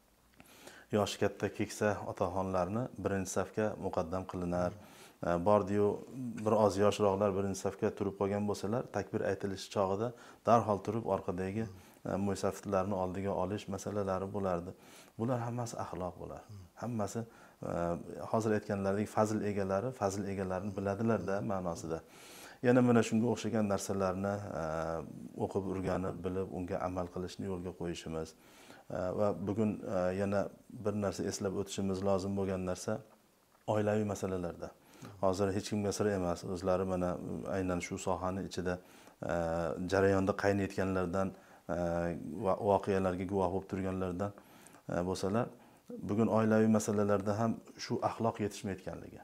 yoshi katta keksa otaxonlarni birinchi safga muqaddam qilinar. Bordi-yu, bir oz yoshroqlar birinchi safga turib qolgan bo'lsalar, takbir aytilishi chog'ida darhol turib orqadagi mo'ysafitlarni oldiga olish masalalari bo'lardi. Bular hammasi axloq bo'lar. Hammasi hozir aytganlaridek fazil egalarini biladilar-da ma'nosida. Yana mana shunga o'xshagan narsalarni o'qib o'rganib, bilib, unga amal qilishni yo'lga qo'yishimiz. Va bugun yana bir narsa eslab o'tishimiz lozim bo'lgan narsa oilaviy masalalarda. Hozir hech kimga sir emas, o'zlari mana aynan shu sohani ichida jarayonda qaynayotganlardan va voqealarga guvoh bo'lib turganlardan bo'lsalar, bugun oilaviy masalalarda ham shu axloq yetishmayotganligi.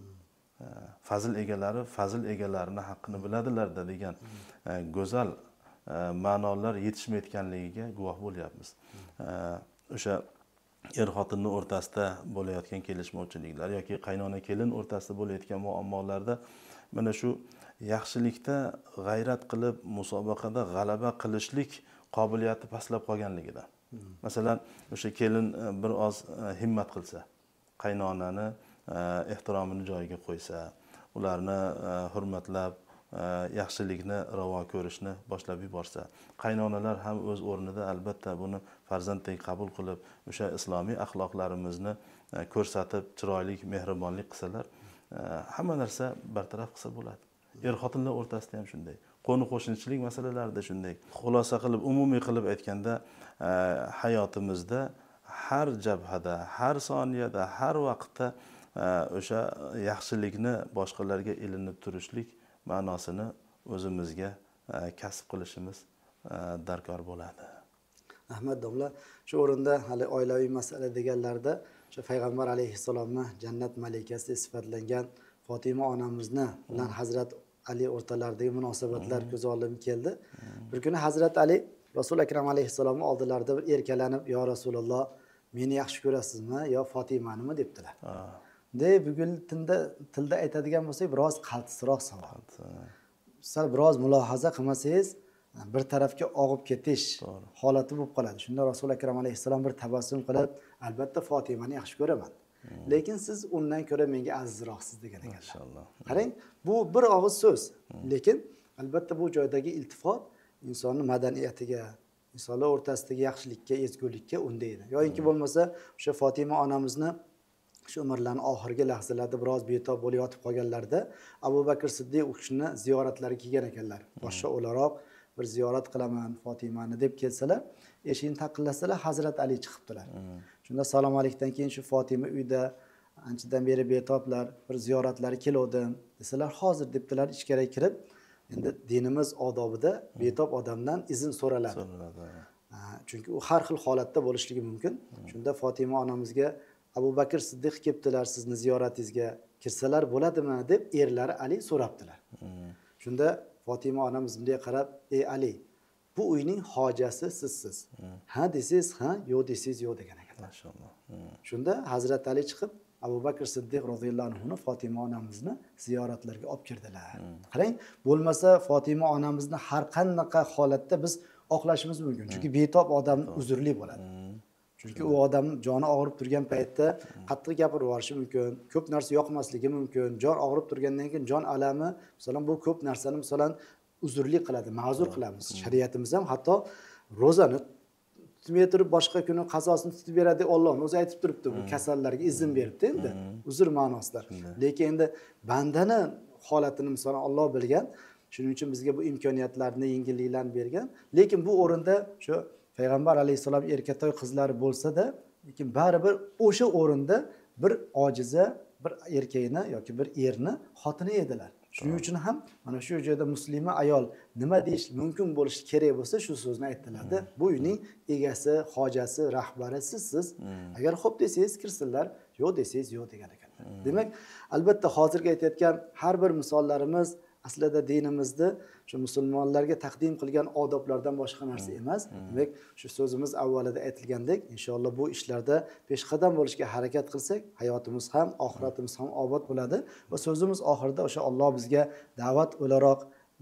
Fazil egalarini haqqini biladilar-da degan go'zal ma'nolar yetishmayotganligiga guvoh bo'lyapmiz. O'sha er-xotinni o'rtasida bo'layotgan kelishmovchiliklar yoki qaynona kelin o'rtasida bo'layotgan muammolarda mana shu yaxshilikda g'ayrat qilib musobaqada g'alaba qilishlik qobiliyati pastlab qolganligidan. Masalan, o'sha kelin bir oz himmat qilsa, qaynonani ehtiromini joyiga qo'ysa, ularni hurmatlab, yaxshilikni ravo ko'rishni boshlab yuborsa, qaynonalar ham o'z o'rnida albatta buni farzanddek qabul qilib, o'sha islomiy axloqlarimizni ko'rsatib, chiroyli mehribonlik qilsalar, hamma narsa bartaraf qilsa bo'ladi. Er-xotinlar o'rtasida ham shunday. Qo'ni-qo'shnichilik masalalarida shunday. Xulosa qilib, umumiy qilib aytganda, hayotimizda har jabhada, har soniyada, har vaqtda o'sha yaxshilikni boshqalarga ilinib turishlik ma'nosini o'zimizga kasb qilishimiz darkor bo'ladi. Ahmad domla, shu o'rinda hali oilaviy masala deganlarda o'sha payg'ambar alayhissalomni jannat malikasi sifatlangan Fatima onamizni bilan Hazrat Ali o'rtalaridagi munosabatlar ko'z oldimga keldi. Bir kuni Hazrat Ali Rasul akram alayhissalomning oldilarida bir erkalanib, "Yo Rasululloh, meni yaxshi ko'rasizmi yo Fatimanimi?" debdilar. Bugun tilda aytadigan bo'lsak, biroz qaltisroq savol. Sal biroz mulohaza qilmasangiz, bir tarafga og'ib ketish holati bo'lib qoladi. Shunda Rasul akram alayhissalom bir tabassum qilib, "Albatta Fatimani yaxshi ko'raman. Lekin siz undan ko'ra menga azizroqsiz" degan ekanlar. Maşallah. Qarang, bu bir og'iz so'z. Lekin albatta bu joydagi iltifot insonning madaniyatiga, insonlar o'rtasidagi yaxshilikka, ezgulikka undaydi. Yo'inki bo'lmasa, o'sha Fatima onamizni shu umrlarning oxirgi lahzalarida biroz betob bo'lib yotib qolganlarida Abu Bakr Siddiq u kishini ziyoratlariga kelgan ekanlar. Boshqa o'laroq bir ziyorat qilaman Fatimani deb kelsalar, eshikni taqillasalar Hazrat Ali chiqibdilar. Shunda salom alaykumdan keyin shu Fatima uyda anchadan beri betoblar, bir ziyoratlari keluvdim desalar, hozir debdilar ichkariga kirib, endi dinimiz odobida betob odamdan izn so'raladi. Chunki u har xil holatda bo'lishligi mumkin. Shunda Fatima onamizga Abu Bakr Siddiq kelibdilar sizni ziyoratingizga, kirsalar bo'ladimi deb erlari Ali so'rabdilar. Shunda Fatima onamiz bunday qarab, "Ey Ali, bu uyning hojasi sizsiz. Ha desiz ha, yo'q desiz yo'q" degan ekanlar. Maşallah. Shunda Hazrat Ali chiqib Abu Bakr Siddiq roziyallohu anhu Fatima onamizni ziyoratlarga olib kirdilar. Qarang, bo'lmasa Fatima onamizni har qanaqa holatda biz oqlashimiz mumkin. Chunki betob odam uzrli bo'ladi. Chunki u odam joni og'rib turgan paytda qattiq gapirib yuborishi mumkin, ko'p narsa yoqmasligi mumkin. Jon og'rib turgandan keyin jon alami, masalan, bu ko'p narsani masalan uzrli qiladi, ma'zur qilamiz. Shariatimiz ham hatto ro'zani tutmay turib boshqa kuni qazosini tutib beradi Allohning o'zi aytib turibdi, bu kasallarga izn beribdi endi, uzr ma'nosida. Lekin endi bandani holatini masalan Alloh bilgan, shuning uchun bizga bu imkoniyatlarni, yengilliklarni bergan. Lekin bu o'rinda shu Payg'ambar alayhissalom erkatoy qizlari bo'lsa-da, lekin baribir o'sha o'rinda bir ojiza, bir erkakni yoki bir erni xotini edilar. Shuning uchun ham mana shu joyda muslima ayol nima deyish mumkin bo'lishi kerak bo'lsa, shu so'zni aytdilar-da. Bu uyning egasi, hojasi, rahbari sizsiz. Agar xo'p desangiz kirsinlar, yo'q desangiz yo'q degan ekanlar. Demak, albatta hozirgi aytayotgan har bir misollarimiz aslida dinimizda shu musulmonlarga taqdim qilgan odoblardan boshqa narsa emas. Demak, shu so'zimiz avvalida aytilgandek, inshaalloh bu ishlarda peshqadam bo'lishga harakat qilsak, hayotimiz ham, oxiratimiz ham obod bo'ladi va so'zimiz oxirida o'sha Alloh bizga da'vat o'laroq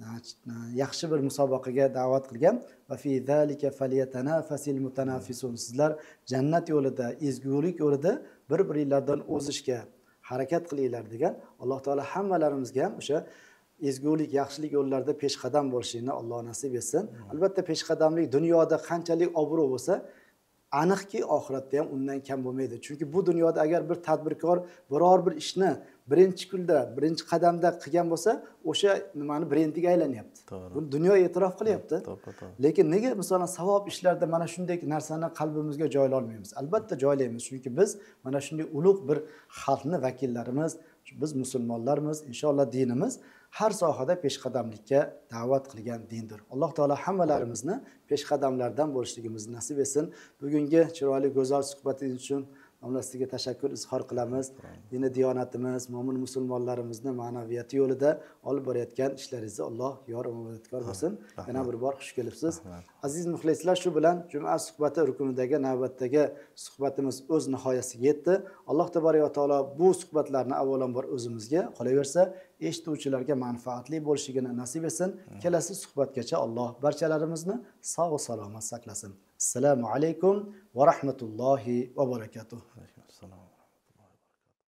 yaxshi bir musobaqaga da'vat qilgan va fi zalika falyatanafasil mutanafisun. Sizlar jannat yo'lida, ezgulik yo'lida bir-biringlardan o'zishga harakat qilinglar degan. Alloh taolo hammalarimizga ham o'sha ezgulik, yaxshilik yo'llarida peshqadam bo'lishini Alloh nasib etsin. Albatta peshqadamlik dunyoda qanchalik obro' bo'lsa, aniqki oxiratda ham undan kam bo'lmaydi. Chunki bu dunyoda agar bir tadbirkor biror bir ishni birinchi kunda, birinchi qadamda qilgan bo'lsa, o'sha nimani brendiga aylanyapti. Buni dunyo e'tirof qilyapti. Lekin nega masalan savob ishlarda mana shunday narsani qalbimizga joylay olmaymiz? Albatta joylaymiz, chunki biz mana shunday ulug' bir xalqni vakillarimiz, biz musulmonlarmiz, inshaalloh dinimiz har sohada peshqadamlikka da'vat qilgan dindir. Alloh taolo hammalarimizni peshqadamlardan bo'lishligimizni nasib etsin. Bugungi chiroyli go'zal suhbatingiz uchun sizga tashakkur izhor qilamiz. Dini diyonatimiz, mo'min musulmonlarimizni ma'naviyati yo'lida olib borayotgan ishlaringizni Alloh yor va madadkor bo'lsin. Yana bir bor xush kelibsiz. Aziz muxlislar, shu bilan juma suhbati rukunidagi navbatdagi suhbatimiz o'z nihoyasiga yetdi. Alloh tabaraka va taolo bu suhbatlarni avvalambor o'zimizga, qolaversa eshituvchilarga manfaatli bo'lishligini nasib etsin. Kelasi suhbatgacha Alloh barchalarimizni sog' va salomat saqlasin. Assalomu alaykum va rahmatullohi va barakatuh. Assalom.